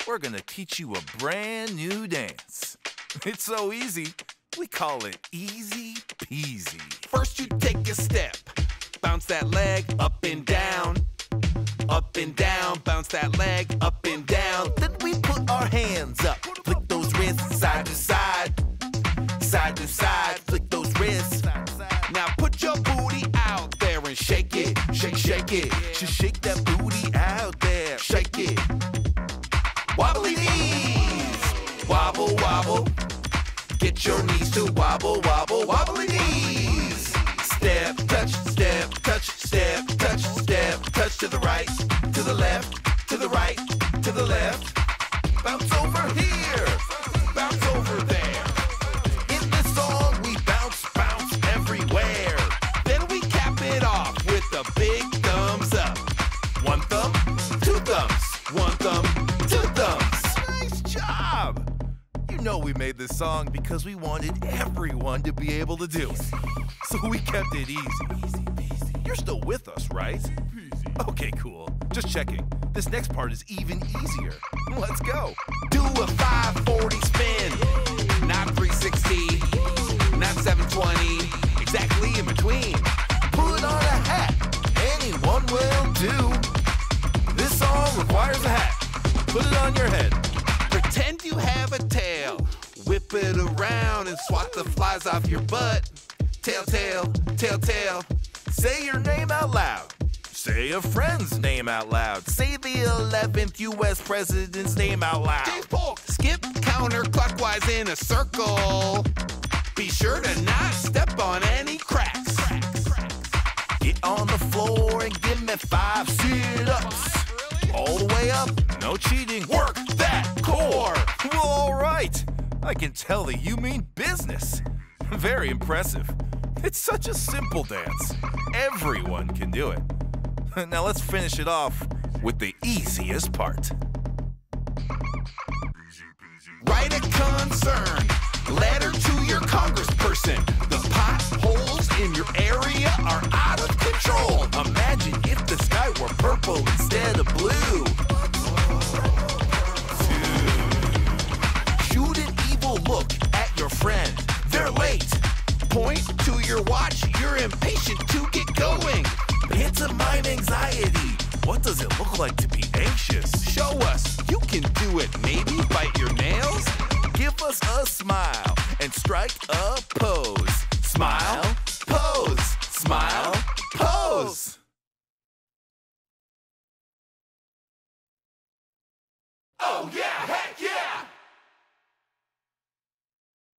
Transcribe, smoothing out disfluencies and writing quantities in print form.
we're gonna teach you a brand new dance. It's so easy, we call it easy peasy. First you take a step, bounce that leg up and down, bounce that leg up and down. Then we put our hands up, flick those wrists side to side, flick those wrists. Now put your booty out there and shake it, shake it. Just shake that booty out there, Shake it. Wobbly knees, wobble, wobble. Get your knees to wobble, wobble, wobbly knees. Step, touch, step, touch, step, touch, step, touch to the right, to the left, to the right, to the left. Bounce over here, bounce over there. In this song we bounce, bounce everywhere. Then we cap it off with a big thumbs up. One thumb, two thumbs, one thumb, two thumbs. Nice job! You know we made this song because we wanted everyone to be able to do it. So we kept it easy. You're still with us, right? Okay, cool. Just checking. This next part is even easier. Let's go. Do a 540 spin, not 360, not 720, exactly in between. Put on a hat, anyone will do. This song requires a hat. Put it on your head. Pretend you have a tail, whip it around and swat the flies off your butt. Tail, tail, tail, tail. Say your name out loud. Say a friend's name out loud. Say the 11th U.S. president's name out loud. James Polk. Skip counterclockwise in a circle. Be sure to not step on any cracks. Get on the floor and give me 5 sit-ups. All the way up, no cheating. Work that core. Well, all right. I can tell that you mean business. Very impressive. It's such a simple dance. Everyone can do it. Now let's finish it off with the easiest part. Write a concern, letter to your congressperson. The potholes in your area are out of control. Imagine if the sky were purple instead of blue. Shoot an evil look at your friend. They're late. Point to your watch. You're impatient to get going. Pantomime anxiety. What does it look like to be anxious? Show us you can do it. Maybe bite your nails. Give us a smile and strike a pose. Smile, pose, smile, pose. Oh yeah, heck yeah!